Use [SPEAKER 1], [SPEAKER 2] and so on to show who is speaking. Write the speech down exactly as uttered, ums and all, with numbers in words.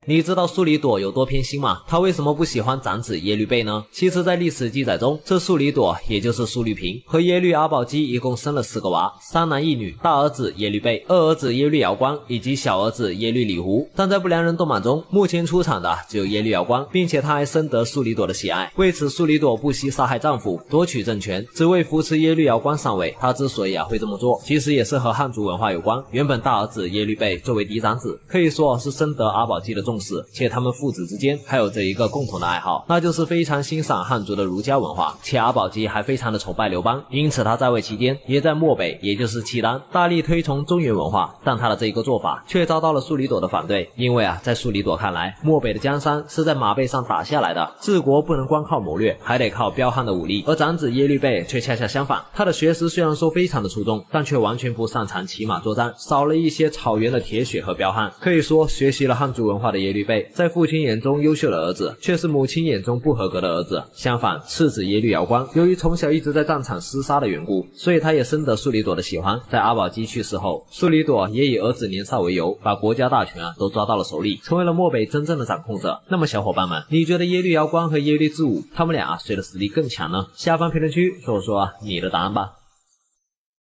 [SPEAKER 1] 你知道苏里朵有多偏心吗？他为什么不喜欢长子耶律倍呢？其实，在历史记载中，这苏里朵也就是苏律平和耶律阿保机一共生了四个娃，三男一女，大儿子耶律倍，二儿子耶律瑶光以及小儿子耶律里胡。但在不良人动漫中，目前出场的只有耶律瑶光，并且他还深得苏里朵的喜爱。为此，苏里朵不惜杀害丈夫，夺取政权，只为扶持耶律瑶光上位。他之所以啊会这么做，其实也是和汉族文化有关。原本大儿子耶律倍作为嫡长子，可以说是深得阿保机的重视，且他们父子之间还有着一个共同的爱好，那就是非常欣赏汉族的儒家文化。且阿保机还非常的崇拜刘邦，因此他在位期间也在漠北，也就是契丹，大力推崇中原文化。但他的这一个做法却遭到了苏里朵的反对，因为啊，在苏里朵看来，漠北的江山是在马背上打下来的，治国不能光靠谋略，还得靠彪悍的武力。而长子耶律倍却恰恰相反，他的学识虽然说非常的出众，但却完全不擅长骑马作战，少了一些草原的铁血和彪悍。可以说，学习了汉族文化的耶律倍，在父亲眼中优秀的儿子，却是母亲眼中不合格的儿子。相反，次子耶律瑶光，由于从小一直在战场厮杀的缘故，所以他也深得苏里朵的喜欢。在阿保机去世后，苏里朵也以儿子年少为由，把国家大权啊都抓到了手里，成为了漠北真正的掌控者。那么小伙伴们，你觉得耶律瑶光和耶律智武他们俩谁的实力更强呢？下方评论区说说你的答案吧。